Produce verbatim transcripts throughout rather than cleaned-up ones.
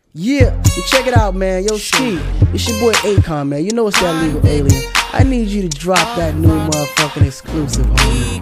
Yeah, and check it out, man. Yo, Ski, it's your boy Akon, man. You know it's that legal alien. I need you to drop that new motherfucking exclusive, homie.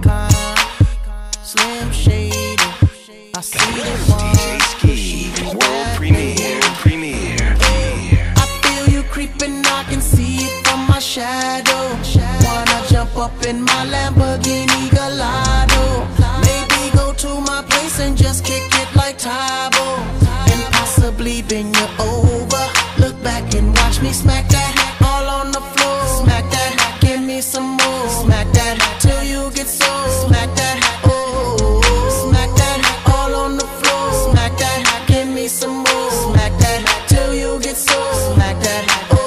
Slim Shady, I see the one. D J Ski, world premiere, premiere. I feel you creeping, I can see it from my shadow. Wanna jump up in my Lamborghini Gallardo? Maybe go to my place and just kick it like Tybo, and possibly bend you over. Look back and watch me smack that all on the floor. Smack that, give me some more. Smack that till you get so. Smack that, oh. Smack that all on the floor. Smack that, give me some more. Smack that till you get so. Smack that,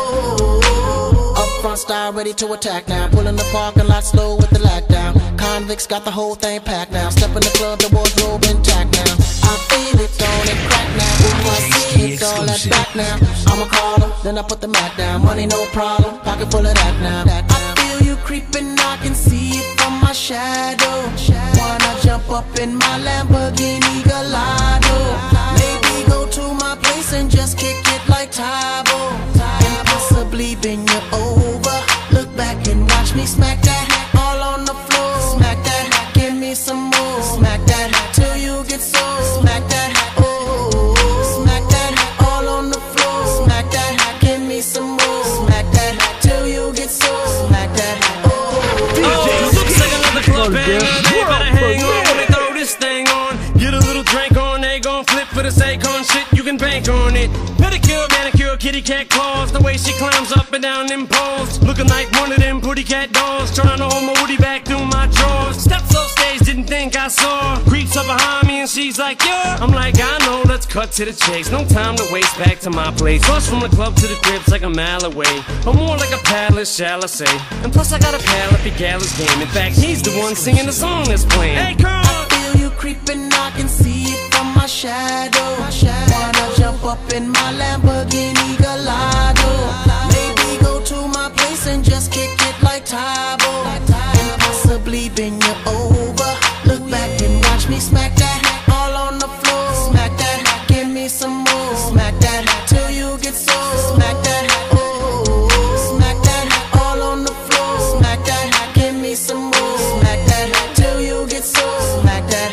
oh. Up front style ready to attack now. Pulling the parking lot slow with the lag down. Convicts got the whole thing packed now. Step in the club, the wardrobe intact now. I feel it on and crack now. Ooh, I see it all at back now. I'ma call them, then I put the mat down. Money no problem, pocket full of that now. I feel you creeping, I can see it from my shadow. Wanna jump up in my Lamborghini Gallardo? Maybe go to my place and just kick it like Tybo, and possibly bend you over. Look back and watch me smack that all on the floor. Smack that, give me some more. Smack that till you get so. Smack that, oh. Smack that all on the floor. Smack that, give me some more. Smack that till you get so. Smack that, oh. Oh, looks like another club banger. They better hang on when they throw this thing on. Get a little drink on, they gon' flip for the Akon shit. You can bank on it. Pedicure, manicure, kitty cat claws. The way she climbs up and down them poles, looking like one of them pretty cat dolls. Trying to hold my woody back through my drawers. Steps off stage, didn't think I saw. Creeps up behind me and she's like, yeah. I'm like, I know, let's cut to the chase. No time to waste, back to my place. Plus from the club to the crib's like a mile away, or more like a palace, shall I say. And plus I got a pal up at Gallus game. In fact, he's the one singing the song that's playing. Hey, come I feel you creeping, I can see it from my shadow. Wanna jump up in my Lamborghini Gallardo? Maybe go to my place and just kick it like Tybo, and possibly bend you over. Look back and watch me smack that all on the floor. Smack that, give me some more. Smack that till you get so. Smack that, oh. Smack that all on the floor. Smack that, give me some more. Smack that till you get so. Smack that,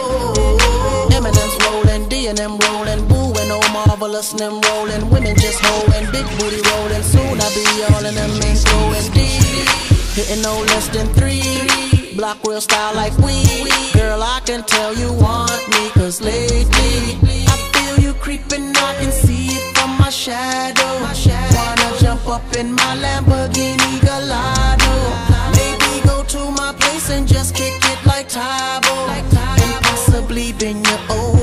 oh. Eminem's rolling, D and M rolling, Boo and oh marvelous and them rolling. Women just holding, big booty rolling. Soon I be all in them and going deep, hitting no less than three. Block real style like we. Girl, I can tell you want me, cause lately I feel you creeping, I can see it from my shadow. Wanna jump up in my Lamborghini Gallardo? Maybe go to my place and just kick it like Tybo, and possibly bend you over.